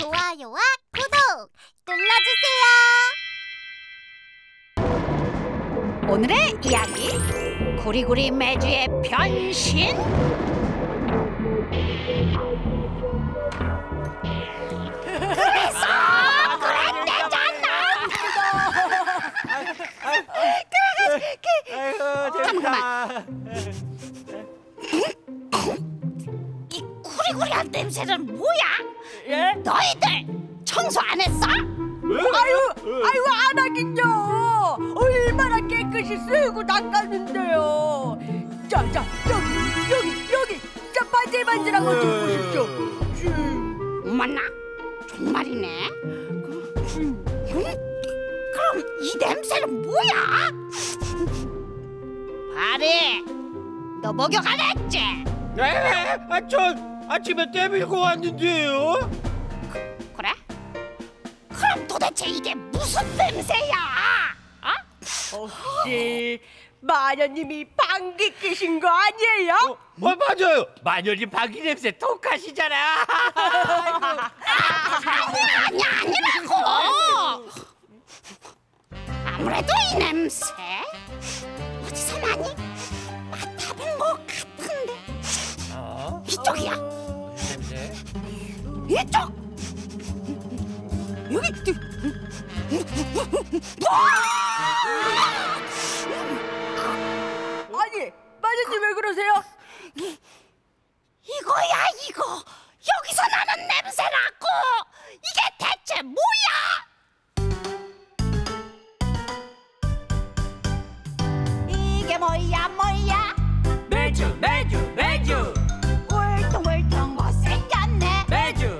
좋아요와 구독 눌러주세요. 오늘의 이야기 구리구리 매주의 변신. 그래서 그랬대잖아. 아이고 재밌다. 이 구리구리한 냄새는 뭐야? 예? 너희들 청소 안 했어? 아유 안 하긴요. 얼마나 깨끗이 쓰고 닦았는데요. 자 여기 자 반질반질한 거 좀 보십시오. 어머나 정말이네. 그럼 이 냄새는 뭐야? 바리, 너 목욕 안 했지? 네? 전 아침에 떼밀고 왔는데요. 그래? 그럼 도대체 이게 무슨 냄새야? 혹시 마녀님이 방귀 뀌신 거 아니에요? 맞아요. 마녀님 방귀 냄새 독하시잖아. 아니라고. 아무래도 이 냄새 어디서 많이 맡아본 것 같은데. 이쪽이야. 냄새? 이쪽. 여기. 아니 마녀님 왜 그러세요? 이거야 이거. 여기서 나는 냄새라고. 이게 대체 뭐야? 이게 뭐야? 매주 울퉁불퉁 못생겼네. 매주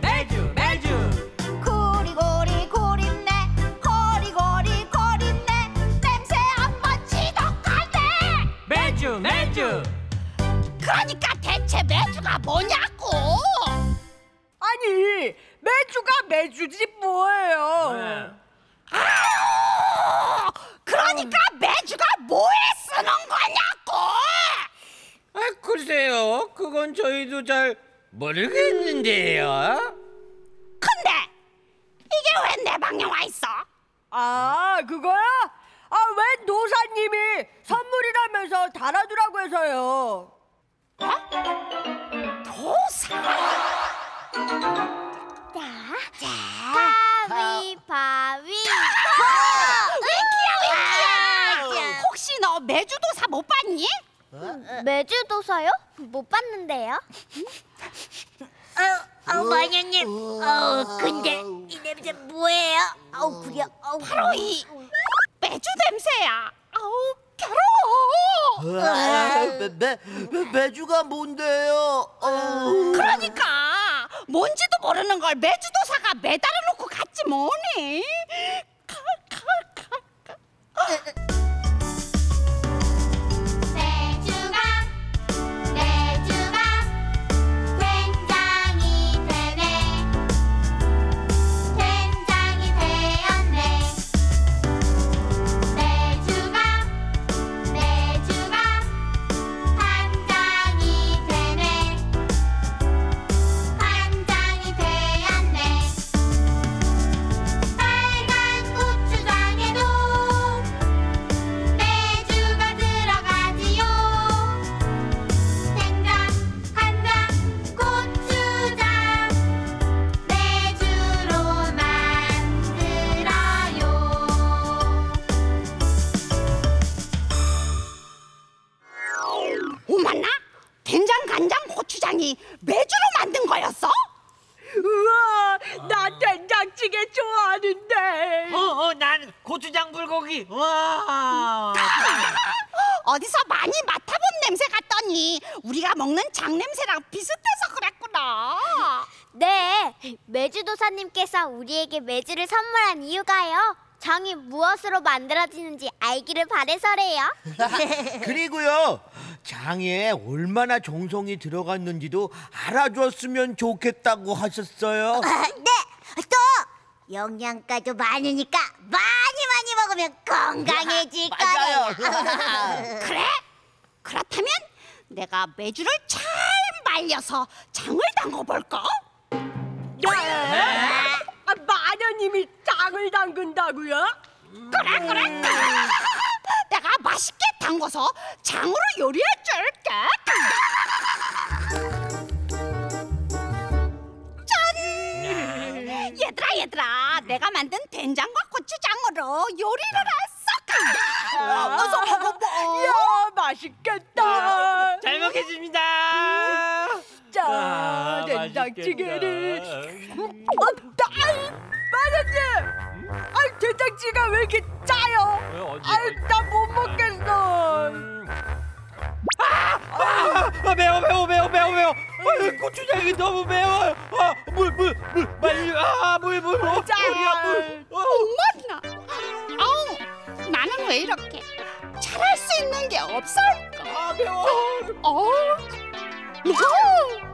고리고리 고립네. 고리고리 고립네. 냄새 한번 지독하네. 매주 그러니까 대체 매주가 뭐냐고. 아니 매주가 매주지 뭐예요? 아유, 그러니까 매주가 뭐에 쓰는 거냐고. 글쎄요. 그건 저희도 잘 모르겠는데요. 근데 이게 왜 내 방에 와 있어? 아 그거야? 웬 도사님이 선물이라면서 달아두라고 해서요. 도사. 가위바위보. 위키야. 혹시 너 매주도사 못 봤니? 매주도사요? 못 봤는데요. 마녀님, 근데 이 냄새 뭐예요? 구려. 바로 이 매주 냄새야. 아우 괴로워. 매주가 뭔데요? 그러니까 뭔지도 모르는 걸 매주도사가 매달아 놓고 갔지 뭐니. 매주가 된장이 되네. 된장이 되었네. 매주가 간장이 되네. 간장이 되었네. 빨간 고추장에도 매주가 들어가지요. 된장, 간장, 고추장 매주로 만들어요. 오마나 된장 간장 고추장이 매주로 만든 거였어? 우와 나 된장찌개 좋아하는데. 난 고추장 불고기. 와. 어디서 많이 맡아본 냄새 같더니 우리가 먹는 장 냄새랑 비슷해서 그랬구나. 네, 매주도사님께서 우리에게 매주를 선물한 이유가요. 장이 무엇으로 만들어지는지 알기를 바래서래요. 그리고요, 장에 얼마나 정성이 들어갔는지도 알아줬으면 좋겠다고 하셨어요. 네, 또 영양가도 많으니까 많이 먹으면 건강해질 맞아요. 거예요. 그래? 그렇다면 내가 매주를 잘 말려서 장을 담궈볼까? 네. 마녀님이 짱을 담근다고요? 그래. 내가 맛있게 담궈서 장으로 요리해 줄게. 짠! 얘들아, 내가 만든 된장과 고추장으로 요리를 했어. 어서 먹어봐. 이야, 맛있겠다. 잘 먹겠습니다. 자, 된장찌개를. 마녀님! 된장찌개가 왜 이렇게 짜요? 나 못 먹겠어. 매워. 고추장이 너무 매워요. 물. 짠. 엄마나. 나는 왜 이렇게 잘할 수 있는 게 없을까? 매워. 무거워.